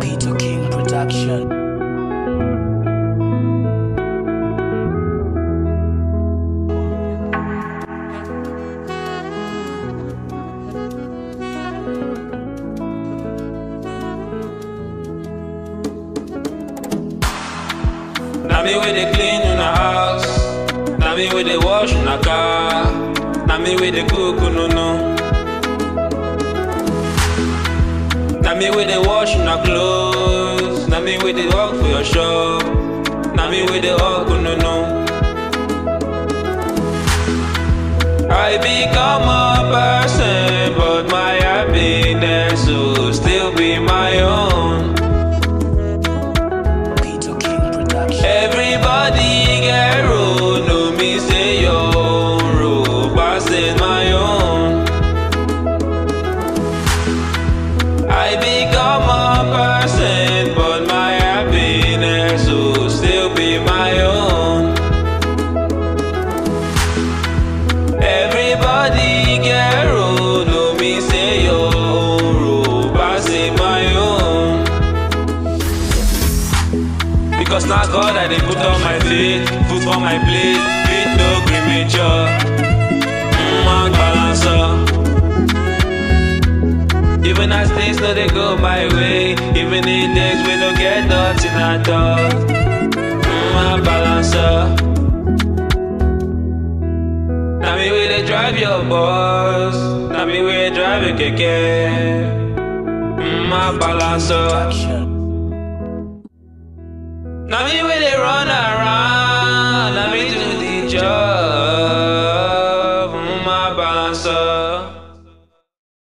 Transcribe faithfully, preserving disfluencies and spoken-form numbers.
Production. Now me with the clean in the house, now me with the wash in the car, now me with the cook no no. Now me with the wash in the clothes, now me with the work for your shop, now me with the work no no. I become a person, but my happiness will still be my own. Everybody get road, no me say your own road, passing my own. I become a person, but my happiness will still be my own. Everybody get road, no me say your own road, passing my own. Because now God I dey put on my feet, food for my plate, feet no grimature, mm, balancer. Even as things no dey go my way, even in days we no get nothing at all, mm, balancer. Now me we dey drive your bus, now me we dey drive your keke, mm, balancer. Now me where they run around.